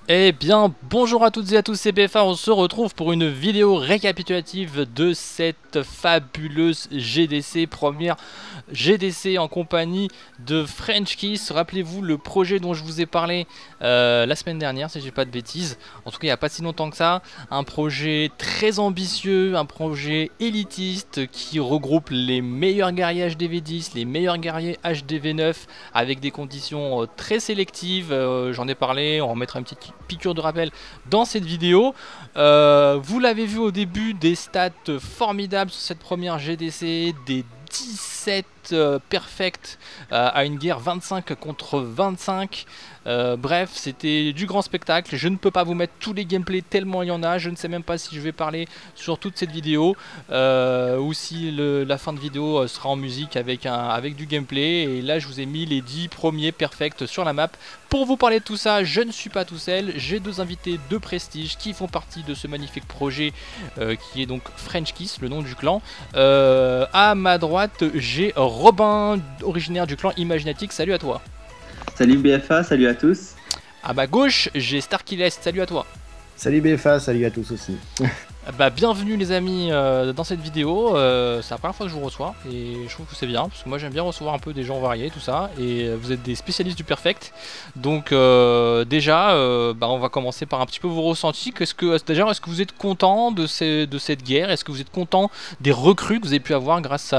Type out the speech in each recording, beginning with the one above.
Eh bien, bonjour à toutes et à tous, c'est BFA, on se retrouve pour une vidéo récapitulative de cette fabuleuse GDC, première GDC en compagnie de French Kiss. Rappelez-vous le projet dont je vous ai parlé la semaine dernière, si j'ai pas de bêtises, en tout cas il n'y a pas si longtemps que ça, un projet très ambitieux, un projet élitiste qui regroupe les meilleurs guerriers HDV10, les meilleurs guerriers HDV9 avec des conditions très sélectives, j'en ai parlé, on remettra une petite piqûre de rappel dans cette vidéo. Vous l'avez vu au début, des stats formidables sur cette première GDC, des 17 perfect à une guerre 25 contre 25. Bref, c'était du grand spectacle. Je ne peux pas vous mettre tous les gameplays tellement il y en a. Je ne sais même pas si je vais parler sur toute cette vidéo ou si la fin de vidéo sera en musique avec du gameplay. Et là, je vous ai mis les 10 premiers perfects sur la map. Pour vous parler de tout ça, je ne suis pas tout seul. J'ai deux invités de prestige qui font partie de ce magnifique projet qui est donc French Kiss, le nom du clan. À ma droite, j'ai Robin, originaire du clan Imaginatic. Salut à toi. Salut BFA, salut à tous. À ma gauche, j'ai Starkyless. Salut à toi. Salut BFA, salut à tous aussi. Bienvenue les amis dans cette vidéo. C'est la première fois que je vous reçois et je trouve que c'est bien parce que moi j'aime bien recevoir un peu des gens variés, tout ça, et vous êtes des spécialistes du perfect. Donc déjà on va commencer par un petit peu vos ressentis. Est-ce que vous êtes content de cette guerre? Est-ce que vous êtes content des recrues que vous avez pu avoir grâce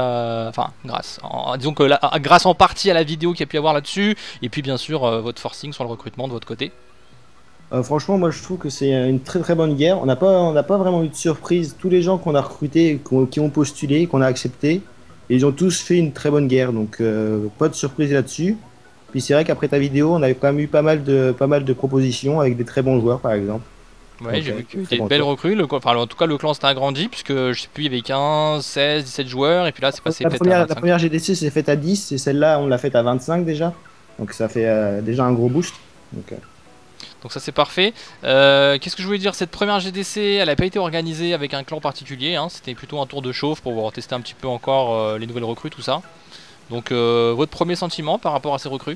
en partie à la vidéo qu'il y a pu avoir là-dessus, et puis bien sûr votre forcing sur le recrutement de votre côté? Franchement, moi je trouve que c'est une très très bonne guerre. On n'a pas vraiment eu de surprise. Tous les gens qu'on a recrutés, qui ont postulé, qu'on a accepté, ils ont tous fait une très bonne guerre. Donc pas de surprise là-dessus. Puis c'est vrai qu'après ta vidéo, on a quand même eu pas mal de propositions avec des très bons joueurs par exemple. Ouais, j'ai vu qu'il y avait une belle recrue. En tout cas, le clan s'est agrandi puisque je sais plus, il y avait 15, 16, 17 joueurs, et puis là c'est passé peut-être à 25. La première GDC s'est faite à 10 et celle-là on l'a faite à 25 déjà. Donc ça fait déjà un gros boost. Donc ça c'est parfait. Qu'est-ce que je voulais dire? Cette première GDC, elle n'a pas été organisée avec un clan particulier, hein. C'était plutôt un tour de chauffe pour pouvoir tester un petit peu encore les nouvelles recrues, tout ça. Donc votre premier sentiment par rapport à ces recrues?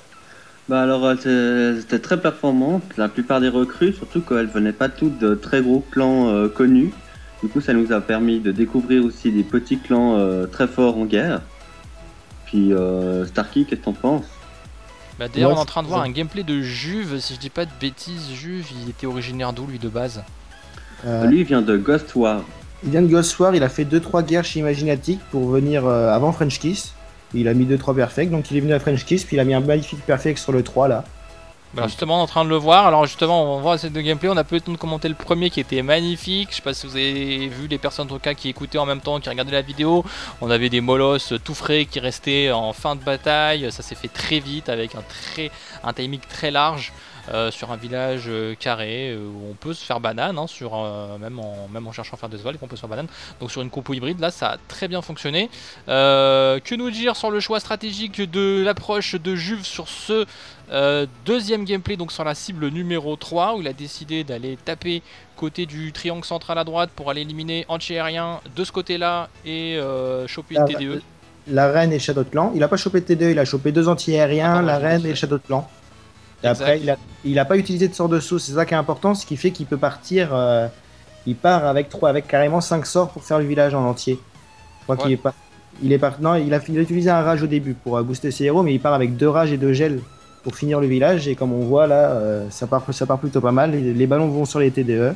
Alors c'était très performante, la plupart des recrues, surtout qu'elles venaient pas toutes de très gros clans connus. Du coup ça nous a permis de découvrir aussi des petits clans très forts en guerre. Puis Starky, qu'est-ce que t'en penses? D'ailleurs on est en train de voir un gameplay de Juve, si je dis pas de bêtises. Juve, il était originaire d'où lui de base? Lui il vient de Ghost War. Il vient de Ghost War, il a fait 2-3 guerres chez Imaginatic pour venir avant French Kiss. Il a mis 2-3 perfects, donc il est venu à French Kiss, puis il a mis un magnifique perfect sur le 3 là. Justement on est en train de le voir. Alors justement on voit ces deux gameplays, on a peut-être commenté le premier qui était magnifique. Je sais pas si vous avez vu les personnes en tout cas qui écoutaient en même temps, qui regardaient la vidéo. On avait des molosses tout frais qui restaient en fin de bataille. Ça s'est fait très vite avec un timing très large. Sur un village carré où on peut se faire banane, hein, même en cherchant à faire des vols, on peut se faire banane. Donc sur une compo hybride, là ça a très bien fonctionné. Que nous dire sur le choix stratégique de l'approche de Juve sur ce deuxième gameplay, donc sur la cible numéro 3, où il a décidé d'aller taper côté du triangle central à droite pour aller éliminer anti-aérien de ce côté là et choper une TDE. La reine et le Shadow de Clan. Il a pas chopé de TDE, il a chopé 2 anti-aériens, la reine et le Shadow de Clan. Et après, il a pas utilisé de sort de saut, c'est ça qui est important, ce qui fait qu'il peut partir. Il part avec carrément 5 sorts pour faire le village en entier. Je crois qu'il est pas. Non, il a utilisé un rage au début pour booster ses héros, mais il part avec 2 rages et 2 gels pour finir le village. Et comme on voit là, ça part plutôt pas mal. Les ballons vont sur les TDE.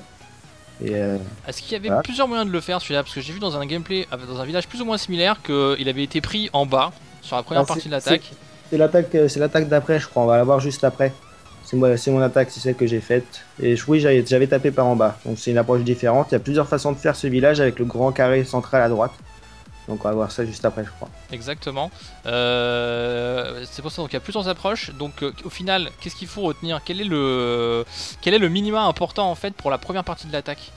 Est-ce qu'il y avait plusieurs moyens de le faire celui-là? Parce que j'ai vu dans un gameplay, dans un village plus ou moins similaire, qu'il avait été pris en bas sur la première partie de l'attaque. C'est l'attaque d'après, je crois. On va la voir juste après. C'est mon attaque, c'est celle que j'ai faite. Et oui, j'avais tapé par en bas. Donc c'est une approche différente. Il y a plusieurs façons de faire ce village avec le grand carré central à droite. Donc on va voir ça juste après, je crois. Exactement. C'est pour ça, donc il y a plusieurs approches. Donc au final, qu'est-ce qu'il faut retenir? Quel est le minima important en fait pour la première partie de l'attaque?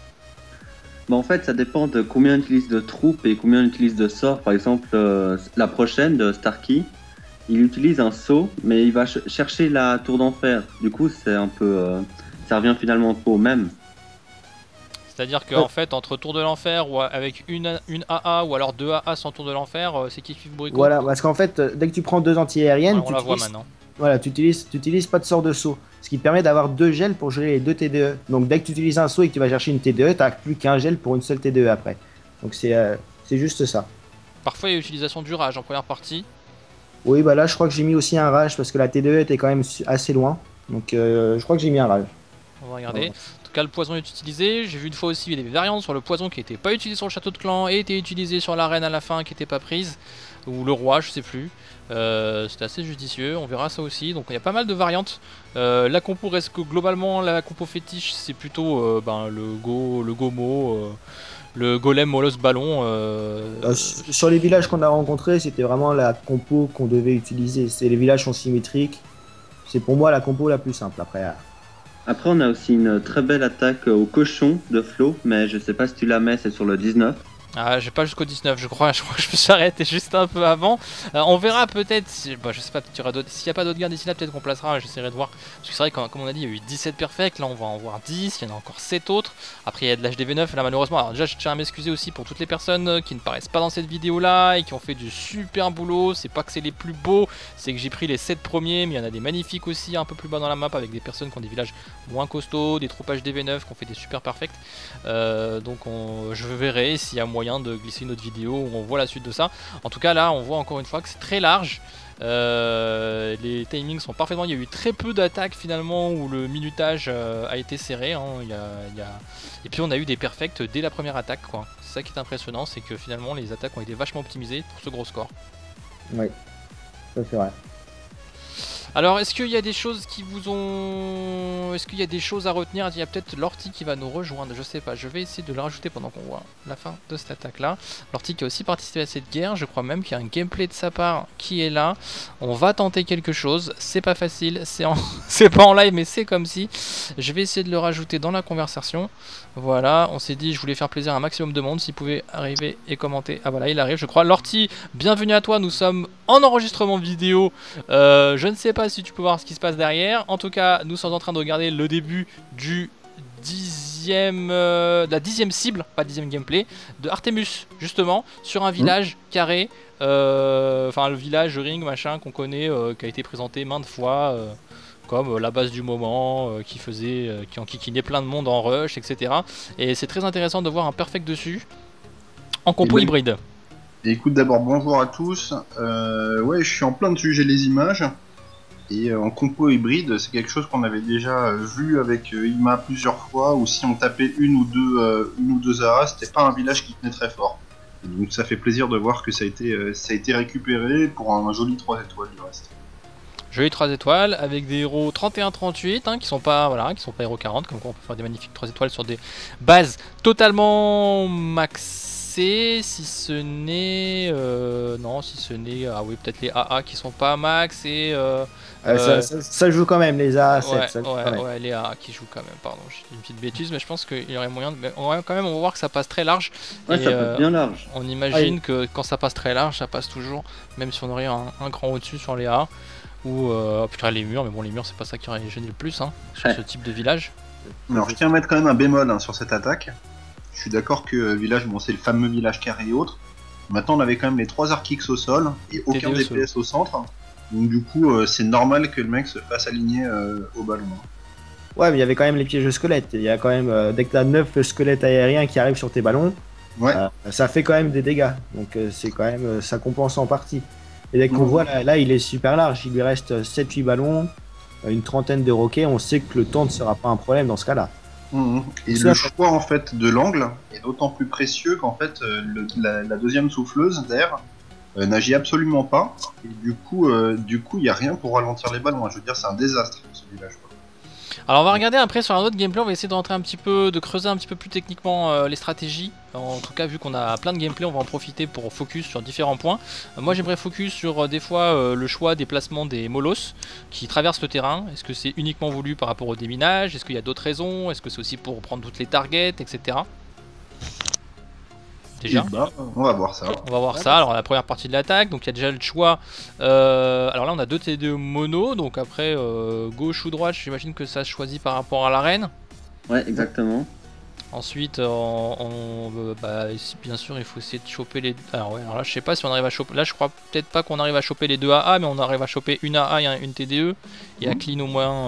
En fait ça dépend de combien on utilise de troupes et combien on utilise de sorts. Par exemple la prochaine de Starky, il utilise un saut, mais il va chercher la tour d'enfer. Du coup, c'est un peu, ça revient finalement un peu au même. C'est-à-dire qu'en fait, entre tour de l'enfer ou avec une AA ou alors 2 AA sans tour de l'enfer, c'est qui bricot. Voilà, parce qu'en fait, dès que tu prends 2 anti-aériennes, on la voit maintenant. voilà, tu utilises pas de sort de saut. Ce qui te permet d'avoir 2 gels pour geler les 2 TDE. Donc dès que tu utilises un saut et que tu vas chercher une TDE, tu n'as plus qu'un gel pour une seule TDE après. Donc c'est juste ça. Parfois il y a l'utilisation du rage en première partie. Oui, bah là je crois que j'ai mis aussi un rage parce que la TDE était quand même assez loin. Donc je crois que j'ai mis un rage. On va regarder. En tout cas, le poison est utilisé. J'ai vu une fois aussi il y a des variantes sur le poison qui n'était pas utilisé sur le château de clan et était utilisé sur l'arène à la fin qui n'était pas prise. Ou le roi, je sais plus. C'était assez judicieux, on verra ça aussi. Donc il y a pas mal de variantes. La compo reste que globalement, la compo fétiche c'est plutôt le gomo, le golem molosse ballon. Sur les villages qu'on a rencontrés, c'était vraiment la compo qu'on devait utiliser. Les villages sont symétriques. C'est pour moi la compo la plus simple après. Après, on a aussi une très belle attaque au cochon de Flo, mais je sais pas si tu la mets, c'est sur le 19. Ah, j'ai pas jusqu'au 19, je crois que je me suis arrêté juste un peu avant. On verra peut-être, si, je sais pas, s'il n'y a pas d'autres gains d'ici là, peut-être qu'on placera, j'essaierai de voir. Parce que c'est vrai, comme on a dit, il y a eu 17 perfects, là on va en voir 10, il y en a encore 7 autres. Après il y a de l'HDV9, là malheureusement, alors déjà je tiens à m'excuser aussi pour toutes les personnes qui ne paraissent pas dans cette vidéo là et qui ont fait du super boulot. C'est pas que c'est les plus beaux, c'est que j'ai pris les 7 premiers, mais il y en a des magnifiques aussi un peu plus bas dans la map avec des personnes qui ont des villages moins costauds, des troupes HDV9 qui ont fait des super perfects. Donc je verrai s'il y a moyen de glisser une autre vidéo où on voit la suite de ça. En tout cas là on voit encore une fois que c'est très large. Les timings sont parfaitement, il y a eu très peu d'attaques finalement où le minutage a été serré hein. Et puis on a eu des perfects dès la première attaque quoi. C'est ça qui est impressionnant, c'est que finalement les attaques ont été vachement optimisées pour ce gros score. Oui, ça c'est vrai. Alors est-ce qu'il y a des choses qui vous ont... Est-ce qu'il y a des choses à retenir? Il y a peut-être Lorty qui va nous rejoindre, je sais pas, je vais essayer de le rajouter pendant qu'on voit la fin de cette attaque là. Lorty qui a aussi participé à cette guerre, je crois même qu'il y a un gameplay de sa part qui est là. On va tenter quelque chose, c'est pas facile, c'est pas en live mais c'est comme si. Je vais essayer de le rajouter dans la conversation. Voilà, on s'est dit je voulais faire plaisir à un maximum de monde, s'il pouvait arriver et commenter. Ah voilà, il arrive je crois. Lorty, bienvenue à toi, nous sommes en enregistrement vidéo, je ne sais pas si tu peux voir ce qui se passe derrière. En tout cas, nous sommes en train de regarder le début du de la 10e cible, pas 10e gameplay, de Artemus, justement, sur un village carré. Enfin, le village ring, machin, qu'on connaît, qui a été présenté maintes fois, comme la base du moment, qui enquiquinait plein de monde en rush, etc. Et c'est très intéressant de voir un perfect dessus, en compo hybride. Et écoute, d'abord bonjour à tous. Ouais, je suis en plein dessus, j'ai les images. Et en compo hybride, c'est quelque chose qu'on avait déjà vu avec Ima plusieurs fois, où si on tapait une ou deux ARA, c'était pas un village qui tenait très fort. Et donc ça fait plaisir de voir que ça a été récupéré pour un joli 3 étoiles du reste. Joli 3 étoiles avec des héros 31-38 hein, qui sont pas héros 40, comme quoi on peut faire des magnifiques 3 étoiles sur des bases totalement maxées. Si ce n'est ah oui peut-être les AA qui sont pas max et ça joue quand même les AA7 ouais les AA qui jouent quand même, pardon j'ai dit une petite bêtise mais je pense qu'il y aurait moyen de... on va voir que ça passe très large ouais, et ça passe bien large. On imagine que quand ça passe très large ça passe toujours, même si on aurait un cran au dessus sur les AA ou putain les murs, mais bon les murs c'est pas ça qui aurait gêné le plus hein, sur ce type de village. Alors je tiens à mettre quand même un bémol hein, sur cette attaque. Je suis d'accord que village, bon c'est le fameux village carré et autres. Maintenant on avait quand même les 3 archix au sol et aucun DPS au centre. Donc du coup c'est normal que le mec se fasse aligner au ballon. Ouais mais il y avait quand même les pièges de squelettes. Il y a quand même dès que t'as 9 squelettes aériens qui arrivent sur tes ballons, ouais. Ça fait quand même des dégâts. Donc c'est quand même ça compense en partie. Et dès qu'on voit là il est super large, il lui reste 7-8 ballons, une trentaine de roquets, on sait que le temps ne sera pas un problème dans ce cas là. Et le choix en fait de l'angle est d'autant plus précieux qu'en fait la deuxième souffleuse d'air n'agit absolument pas et du coup il n'y a rien pour ralentir les ballons. Je veux dire c'est un désastre ce village. Alors on va regarder après sur un autre gameplay, on va essayer de rentrer un petit peu, de creuser un petit peu plus techniquement les stratégies. En tout cas vu qu'on a plein de gameplay on va en profiter pour focus sur différents points. Moi j'aimerais focus sur des fois le choix des placements des molosses qui traversent le terrain. Est-ce que c'est uniquement voulu par rapport au déminage? Est-ce qu'il y a d'autres raisons? Est-ce que c'est aussi pour prendre toutes les targets, etc. Déjà. Bah, on va voir ça. On va voir ça. Alors la première partie de l'attaque, donc il y a déjà le choix. Alors là on a 2 TD mono, donc après gauche ou droite, j'imagine que ça se choisit par rapport à l'arène. Ouais, exactement. Ensuite, bien sûr, il faut essayer de choper les. Alors, ouais, alors là, je sais pas si on arrive à choper. Là, je crois peut-être pas qu'on arrive à choper les deux AA, mais on arrive à choper une AA et une TDE. Et à clean au moins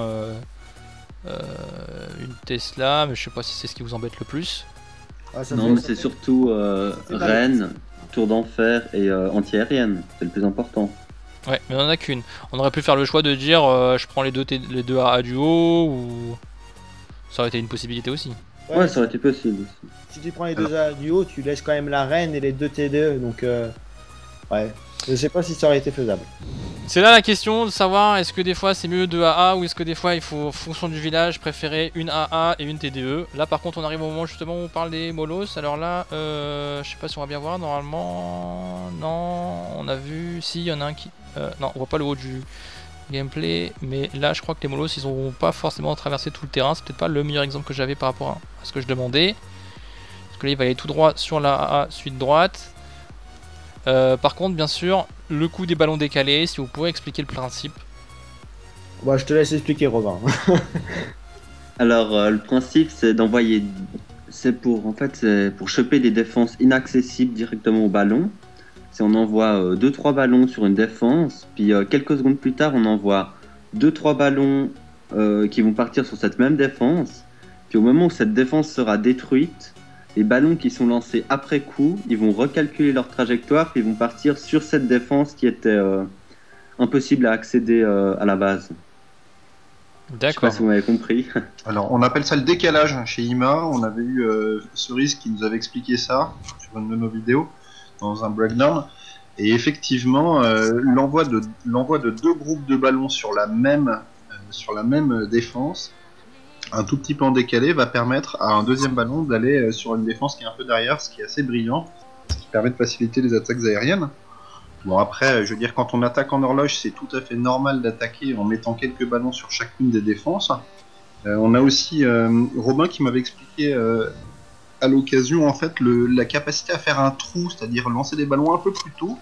une Tesla, mais je sais pas si c'est ce qui vous embête le plus. Ah, non, mais c'est surtout Rennes, Tour d'Enfer et anti-aérienne. C'est le plus important. Ouais, mais on en a qu'une. On aurait pu faire le choix de dire je prends les deux AA du haut ou. Ça aurait été une possibilité aussi. Ouais, ça aurait été possible aussi. Si tu prends les deux AA du haut, tu laisses quand même la reine et les deux TDE, donc ouais, je sais pas si ça aurait été faisable. C'est là la question de savoir est-ce que des fois c'est mieux 2 AA ou est-ce que des fois il faut, en fonction du village, préférer une AA et une TDE. Là par contre on arrive au moment justement où on parle des molosses. Alors là, je sais pas si on va bien voir, normalement, non, on a vu, si, il y en a un qui... non, on voit pas le haut du gameplay, mais là je crois que les molosses ils ont pas forcément traversé tout le terrain. C'est peut-être pas le meilleur exemple que j'avais par rapport à ce que je demandais. Parce que là il va aller tout droit sur la AA suite droite. Par contre, bien sûr, le coup des ballons décalés, si vous pouvez expliquer le principe. Bah, je te laisse expliquer, Robin. Alors, le principe, c'est d'envoyer. C'est pour choper des défenses inaccessibles directement au ballon. Si on envoie 2-3 ballons sur une défense, puis quelques secondes plus tard, on envoie 2-3 ballons qui vont partir sur cette même défense. Puis au moment où cette défense sera détruite, les ballons qui sont lancés après coup, ils vont recalculer leur trajectoire et ils vont partir sur cette défense qui était impossible à accéder à la base. D'accord. Je sais pas si vous m'avez compris. Alors, on appelle ça le décalage chez IMA. On avait eu Cerise qui nous avait expliqué ça sur une de nos vidéos dans un breakdown. Et effectivement, l'envoi de 2 groupes de ballons sur la même défense, un tout petit peu en décalé, va permettre à un deuxième ballon d'aller sur une défense qui est un peu derrière, ce qui est assez brillant, ce qui permet de faciliter les attaques aériennes. Bon, après, je veux dire, quand on attaque en horloge, c'est tout à fait normal d'attaquer en mettant quelques ballons sur chacune des défenses. On a aussi Robin qui m'avait expliqué à l'occasion en fait la capacité à faire un trou, c'est-à-dire lancer des ballons un peu plus tôt,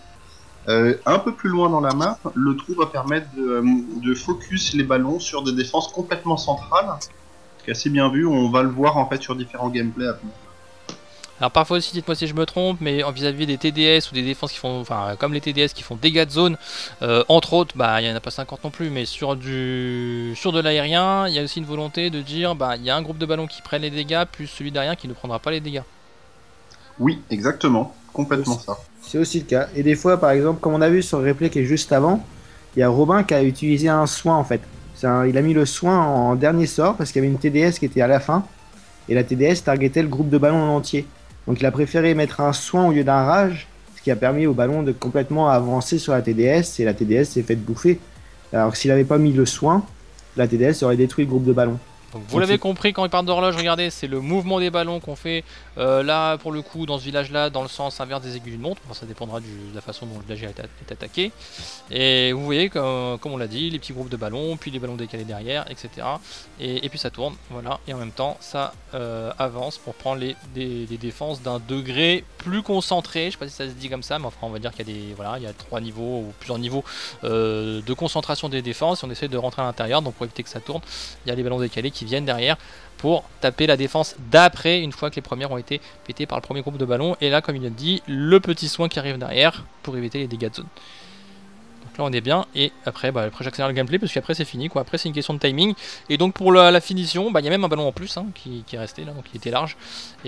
un peu plus loin dans la map. Le trou va permettre de focus les ballons sur des défenses complètement centrales. C'est assez bien vu, on va le voir en fait sur différents gameplays après. Alors parfois aussi, dites-moi si je me trompe, mais vis-à-vis des TDS ou des défenses qui font, enfin comme les TDS qui font dégâts de zone, entre autres, bah il n'y en a pas 50 non plus, mais sur de l'aérien, il y a aussi une volonté de dire, bah il y a un groupe de ballons qui prennent les dégâts, plus celui d'aérien qui ne prendra pas les dégâts. Oui, exactement, complètement ça. C'est aussi le cas. Et des fois, par exemple, comme on a vu sur le replay qui est juste avant, il y a Robin qui a utilisé un soin en fait. Il a mis le soin en dernier sort parce qu'il y avait une TDS qui était à la fin et la TDS targetait le groupe de ballons en entier. Donc il a préféré mettre un soin au lieu d'un rage, ce qui a permis au ballon de complètement avancer sur la TDS et la TDS s'est faite bouffer. Alors que s'il n'avait pas mis le soin, la TDS aurait détruit le groupe de ballons. Donc vous l'avez compris, quand il parle d'horloge, regardez, c'est le mouvement des ballons qu'on fait là pour le coup dans ce village là dans le sens inverse des aiguilles d'une montre. Bon, ça dépendra de la façon dont le village est attaqué. Et vous voyez comme on l'a dit, les petits groupes de ballons, puis les ballons décalés derrière, etc. Et puis ça tourne, voilà, et en même temps ça avance pour prendre des défenses d'un degré plus concentré. Je sais pas si ça se dit comme ça, mais enfin on va dire qu'il y a il y a 3 niveaux ou plusieurs niveaux de concentration des défenses. Et on essaie de rentrer à l'intérieur, donc pour éviter que ça tourne, il y a les ballons décalés qui viennent derrière pour taper la défense d'après une fois que les premières ont été pétées par le premier groupe de ballons. Et là, comme il a dit, le petit soin qui arrive derrière pour éviter les dégâts de zone. Donc là on est bien, et après j'accélère le gameplay parce qu'après c'est fini quoi. Après c'est une question de timing. Et donc pour la finition, il y a même un ballon en plus qui est resté là, donc il était large.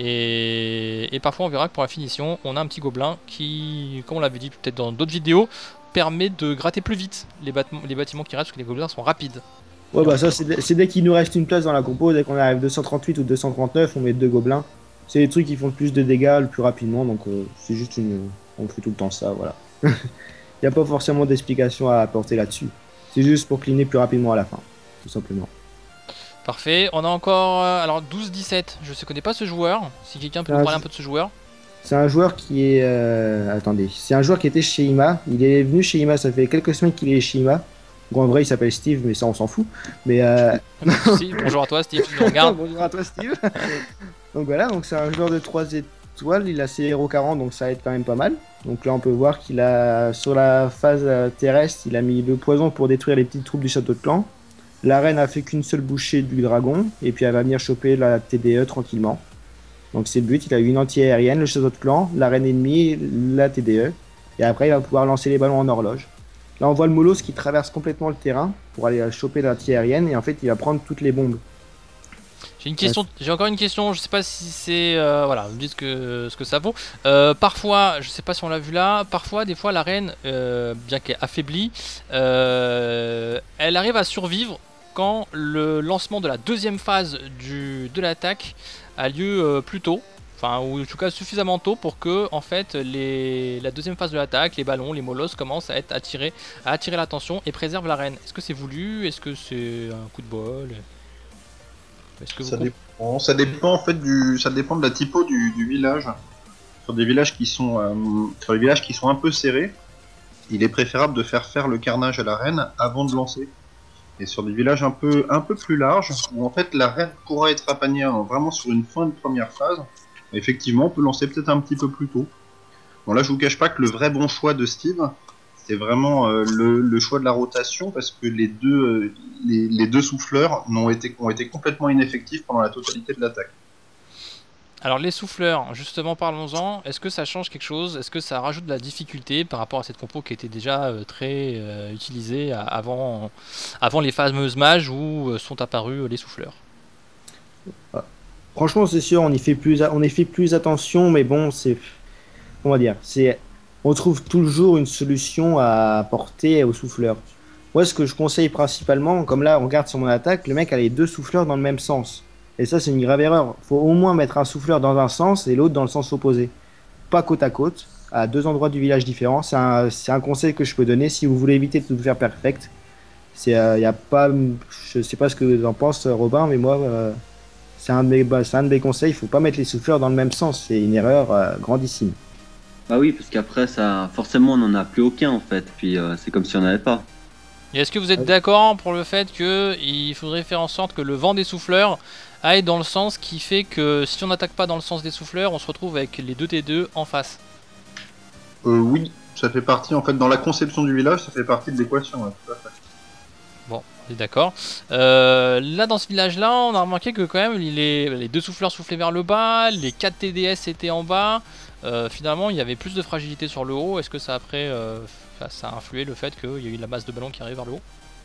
Et parfois on verra que pour la finition on a un petit gobelin qui, comme on l'avait dit peut-être dans d'autres vidéos, permet de gratter plus vite les bâtiments qui restent parce que les gobelins sont rapides. Ouais, bah ça c'est dès qu'il nous reste une place dans la compo, dès qu'on arrive 238 ou 239, on met 2 gobelins. C'est les trucs qui font le plus de dégâts le plus rapidement, donc c'est juste on fait tout le temps ça, voilà. Il n'y a pas forcément d'explication à apporter là-dessus. C'est juste pour cleaner plus rapidement à la fin, tout simplement. Parfait, on a encore alors 12-17, je ne connais pas ce joueur, si quelqu'un peut nous parler un peu de ce joueur. C'est un joueur qui est... attendez, c'est un joueur qui était chez IMA, il est venu chez IMA, ça fait quelques semaines qu'il est chez IMA. Bon, en vrai, il s'appelle Steve, mais ça, on s'en fout. Mais bonjour à toi, Steve, tu nous regardes. Bonjour à toi, Steve. Donc voilà, donc c'est un joueur de 3 étoiles, il a ses héros 40, donc ça aide quand même pas mal. Donc là, on peut voir qu'il a, sur la phase terrestre, il a mis le poison pour détruire les petites troupes du château de clan. La reine a fait qu'une seule bouchée du dragon, et puis elle va venir choper la TDE tranquillement. Donc c'est le but, il a une anti-aérienne, le château de clan, la reine ennemie, la TDE. Et après il va pouvoir lancer les ballons en horloge. Là on voit le Molos qui traverse complètement le terrain pour aller choper l'anti-aérienne et en fait il va prendre toutes les bombes. J'ai une question, j'ai encore une question, je sais pas si c'est... voilà, vous me dites ce que ça vaut. Parfois, je sais pas si on l'a vu là, parfois, des fois, la reine, bien qu'elle est affaiblie, elle arrive à survivre quand le lancement de la deuxième phase de l'attaque a lieu plus tôt. Enfin, ou en tout cas suffisamment tôt pour que, en fait, la deuxième phase de l'attaque, les ballons, les molosses commencent à attirer l'attention et préservent la reine. Est-ce que c'est voulu? Est-ce que c'est un coup de bol? Ça dépend en fait ça dépend de la typo du village. Sur des villages sur les villages qui sont un peu serrés, il est préférable de faire le carnage à la reine avant de lancer. Et sur des villages un peu plus larges, où en fait la reine pourra être apagnée vraiment sur une fin de première phase, effectivement on peut lancer peut-être un petit peu plus tôt. Bon là je vous cache pas que le vrai bon choix de Steve, c'est vraiment le choix de la rotation, parce que les deux souffleurs ont été complètement ineffectifs pendant la totalité de l'attaque. Alors les souffleurs, justement parlons-en, est-ce que ça change quelque chose? Est-ce que ça rajoute de la difficulté par rapport à cette compo qui était déjà très utilisée avant les fameuses mages où sont apparus les souffleurs? Franchement c'est sûr, on y fait plus attention, mais bon on va dire, on trouve toujours une solution à apporter aux souffleurs. Moi ce que je conseille principalement, comme là on regarde sur mon attaque, le mec a les deux souffleurs dans le même sens. Et ça, c'est une grave erreur. Faut au moins mettre un souffleur dans un sens et l'autre dans le sens opposé. Pas côte à côte, à deux endroits du village différents. C'est un conseil que je peux donner si vous voulez éviter de tout faire perfect. Y a pas, je sais pas ce que tu en penses, Robin, mais moi, c'est un de mes conseils. Il faut pas mettre les souffleurs dans le même sens. C'est une erreur grandissime. Bah oui, parce qu'après, ça, forcément, on n'en a plus aucun en fait. Puis c'est comme si on n'avait pas. Et est-ce que vous êtes d'accord pour le fait qu'il faudrait faire en sorte que le vent des souffleurs aille dans le sens qui fait que si on n'attaque pas dans le sens des souffleurs, on se retrouve avec les deux T2 en face? Oui, ça fait partie, en fait, dans la conception du village, ça fait partie de l'équation, ouais, tout à fait. Bon, on est d'accord. Là, dans ce village-là, on a remarqué que quand même, les deux souffleurs soufflaient vers le bas, les 4 TDS étaient en bas. Finalement, il y avait plus de fragilité sur le haut. Est-ce que ça, après, ça a influé le fait qu'il y a eu la masse de ballons qui arrive vers le haut?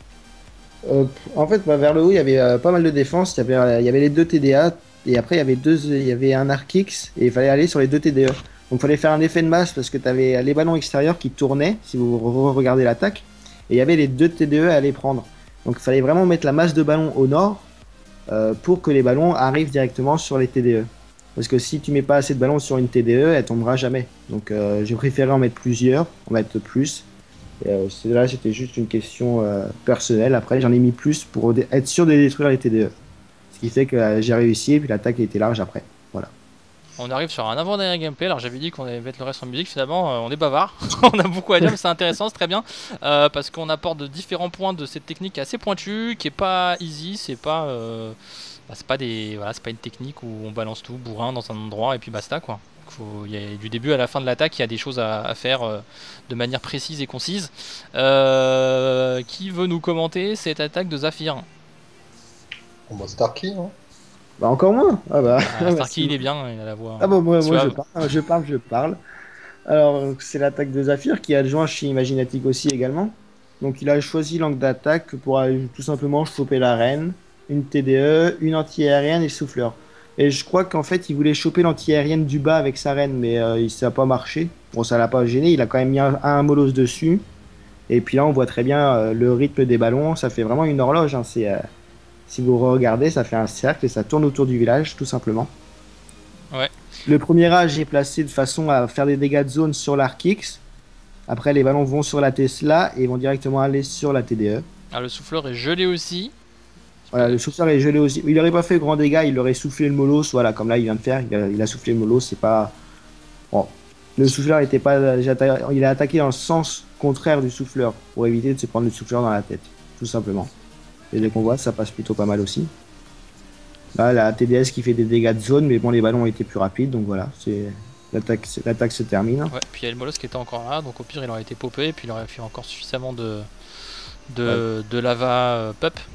En fait, vers le haut, il y avait pas mal de défense. Il y avait les deux TDA et après il y avait un arc X et il fallait aller sur les deux TDE. Donc il fallait faire un effet de masse parce que tu avais les ballons extérieurs qui tournaient si vous regardez l'attaque et il y avait les deux TDE à aller prendre. Donc il fallait vraiment mettre la masse de ballons au nord pour que les ballons arrivent directement sur les TDE. Parce que si tu mets pas assez de ballons sur une TDE, elle tombera jamais. Donc j'ai préféré en mettre plusieurs, en mettre plus. Là, c'était juste une question personnelle. Après, j'en ai mis plus pour être sûr de détruire les TDE. Ce qui fait que j'ai réussi et puis l'attaque était large après. Voilà. On arrive sur un avant-dernier gameplay. Alors, j'avais dit qu'on allait mettre le reste en musique. Finalement, on est bavard. On a beaucoup à dire, mais c'est intéressant, c'est très bien. Parce qu'on apporte de différents points de cette technique assez pointue, qui est pas easy. C'est pas, c'est pas une technique où on balance tout bourrin dans un endroit et puis basta quoi. Il y a du début à la fin de l'attaque, il y a des choses à faire de manière précise et concise. Qui veut nous commenter cette attaque de Zafir? Bon, Starkey, non? Bah encore moins. Ah bah. Starkey il est bien, il a la voix. Ah bon, moi je parle. Alors c'est l'attaque de Zafir qui est adjoint chez Imaginatic aussi également. Donc il a choisi l'angle d'attaque pour tout simplement choper la reine, une TDE, une anti-aérienne et le souffleur. Et je crois qu'en fait, il voulait choper l'anti-aérienne du bas avec sa reine, mais ça n'a pas marché. Bon, ça l'a pas gêné, il a quand même mis un molosse dessus. Et puis là, on voit très bien le rythme des ballons, ça fait vraiment une horloge. Hein. Si vous regardez, ça fait un cercle et ça tourne autour du village, tout simplement. Ouais. Le premier âge est placé de façon à faire des dégâts de zone sur l'Arc X. Après, les ballons vont sur la Tesla et vont directement aller sur la TDE. Alors, le souffleur est gelé aussi. Voilà, le souffleur est gelé aussi. Il n'aurait pas fait grand dégât, il aurait soufflé le molosse, voilà, comme là il vient de faire. Il a soufflé le molosse, c'est pas. Bon. Le souffleur était pas. Il a attaqué dans le sens contraire du souffleur pour éviter de se prendre le souffleur dans la tête, tout simplement. Et dès qu'on voit, ça passe plutôt pas mal aussi. Là, la TDS qui fait des dégâts de zone, mais bon, les ballons ont été plus rapides, donc voilà, l'attaque se termine. Ouais, puis il y a le molosse qui était encore là, donc au pire il aurait été popé, et puis il aurait fait encore suffisamment de lava pup. Je sais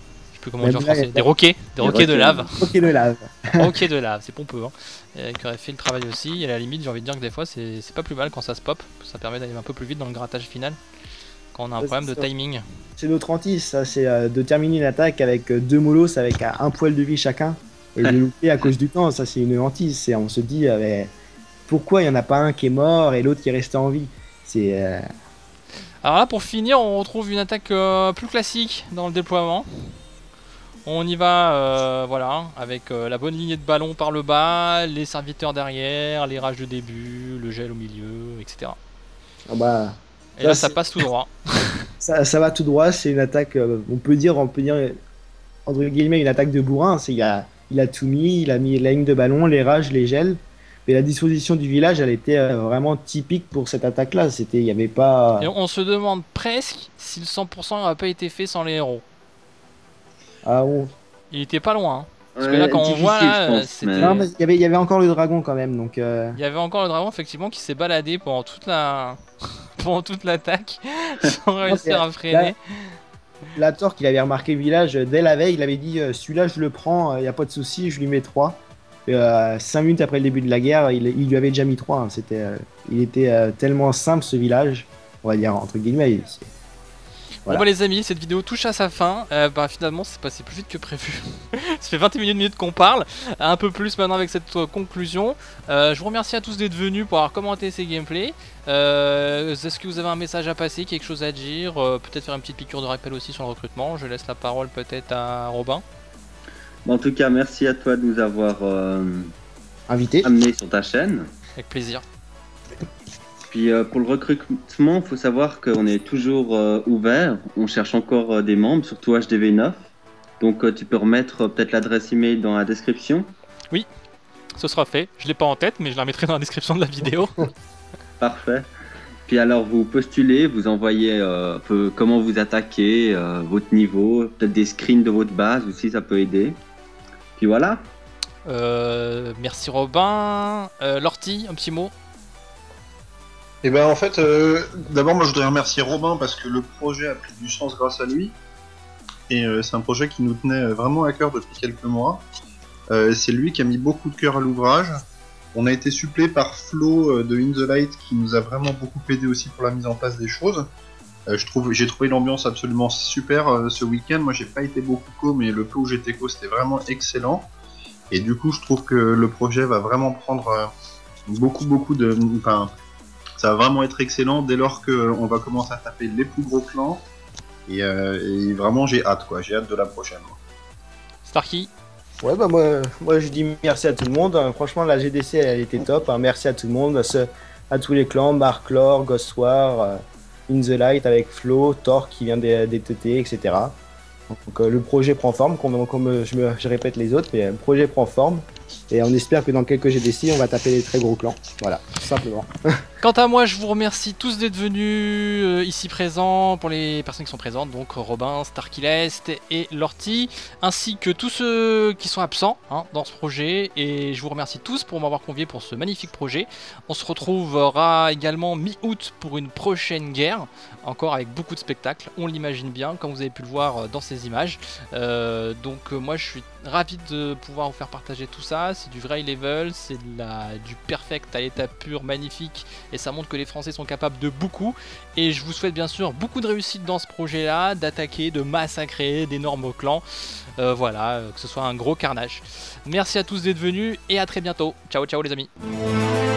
plus comment dire en français. Des roquets de lave. Roquets de lave. Roquets de lave, c'est pompeux. Hein. Qui aurait fait le travail aussi. Et à la limite, j'ai envie de dire que des fois, c'est pas plus mal quand ça se pop. Ça permet d'aller un peu plus vite dans le grattage final. Quand on a un problème de timing. C'est notre hantise, ça. C'est de terminer une attaque avec 2 molosses avec un poil de vie chacun. Et de louper à cause du temps. Ça, c'est une hantise. On se dit, pourquoi il n'y en a pas un qui est mort et l'autre qui est resté en vie? C'est. Alors là, pour finir, on retrouve une attaque plus classique dans le déploiement. On y va, voilà, avec la bonne lignée de ballon par le bas, les serviteurs derrière, les rages de début, le gel au milieu, etc. Ah bah, et là, ça passe tout droit. ça va tout droit. C'est une attaque, on peut dire entre guillemets, une attaque de bourrin. Il a tout mis, il a mis la ligne de ballon, les rages, les gels. Mais la disposition du village, elle était vraiment typique pour cette attaque-là. Il y avait pas. Et on se demande presque si le 100% n'aurait pas été fait sans les héros. Ah bon. Il était pas loin. Hein. Parce que là, quand on voit, là, c'était. Non, mais il y avait encore le dragon quand même, donc. Il y avait encore le dragon, effectivement, qui s'est baladé pendant toute l'attaque, sans réussir à freiner. La Torque, il avait remarqué le village dès la veille. Il avait dit celui-là, je le prends, il n'y a pas de souci, je lui mets 3. 5 minutes après le début de la guerre, il lui avait déjà mis 3. Hein. Il était tellement simple ce village, on va dire entre guillemets. Voilà. Bon bah les amis, cette vidéo touche à sa fin. Finalement, c'est passé plus vite que prévu. Ça fait 21 minutes qu'on parle, un peu plus maintenant avec cette conclusion. Je vous remercie à tous d'être venus pour avoir commenté ces gameplays. Est-ce que vous avez un message à passer, quelque chose à dire, peut-être faire une petite piqûre de rappel aussi sur le recrutement. Je laisse la parole peut-être à Robin. En tout cas, merci à toi de nous avoir amené sur ta chaîne. Avec plaisir. Puis pour le recrutement, il faut savoir qu'on est toujours ouvert. On cherche encore des membres, surtout HDV9. Donc tu peux remettre peut-être l'adresse email dans la description. Oui, ce sera fait. Je ne l'ai pas en tête, mais je la mettrai dans la description de la vidéo. Parfait. Puis alors vous postulez, vous envoyez comment vous attaquez, votre niveau, peut-être des screens de votre base aussi, ça peut aider. Puis voilà. Merci Robin. Lorty, un petit mot. Et ben en fait, d'abord moi je voudrais remercier Robin parce que le projet a pris du sens grâce à lui. Et c'est un projet qui nous tenait vraiment à cœur depuis quelques mois. C'est lui qui a mis beaucoup de cœur à l'ouvrage. On a été supplé par Flo de In The Light qui nous a vraiment beaucoup aidé aussi pour la mise en place des choses. J'ai trouvé l'ambiance absolument super ce week-end. Moi j'ai pas été beaucoup co, mais le peu où j'étais co c'était vraiment excellent. Et du coup je trouve que le projet va vraiment prendre beaucoup de... Enfin, ça va vraiment être excellent dès lors qu'on va commencer à taper les plus gros clans. Et vraiment j'ai hâte quoi, j'ai hâte de la prochaine. Starkey. Ouais bah moi je dis merci à tout le monde. Franchement la GDC elle était top. Merci à tout le monde, à tous les clans, Mark Lore, Ghost War, In The Light avec Flo, Thor qui vient des TT, etc. Donc le projet prend forme, comme je répète les autres, mais le projet prend forme. Et on espère que dans quelques GDC, on va taper les très gros clans. Voilà, tout simplement. Quant à moi, je vous remercie tous d'être venus ici présents, pour les personnes qui sont présentes, donc Robin, Starkilest et Lorty, ainsi que tous ceux qui sont absents dans ce projet. Et je vous remercie tous pour m'avoir convié pour ce magnifique projet. On se retrouvera également mi-août pour une prochaine guerre, encore avec beaucoup de spectacles, on l'imagine bien, comme vous avez pu le voir dans ces images. Donc moi je suis ravi de pouvoir vous faire partager tout ça. C'est du vrai level, c'est du perfect à l'état pur, magnifique, et ça montre que les Français sont capables de beaucoup. Et je vous souhaite bien sûr beaucoup de réussite dans ce projet là, d'attaquer, de massacrer d'énormes clans, voilà, que ce soit un gros carnage. Merci à tous d'être venus et à très bientôt. Ciao ciao les amis.